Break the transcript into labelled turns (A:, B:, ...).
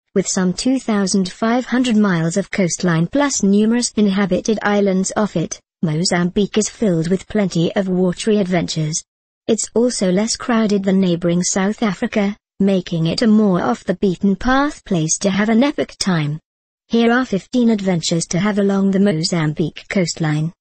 A: With some 2,500 miles of coastline plus numerous inhabited islands off it, Mozambique is filled with plenty of watery adventures. It's also less crowded than neighboring South Africa, making it a more off-the-beaten-path place to have an epic time. Here are 15 adventures to have along the Mozambique coastline.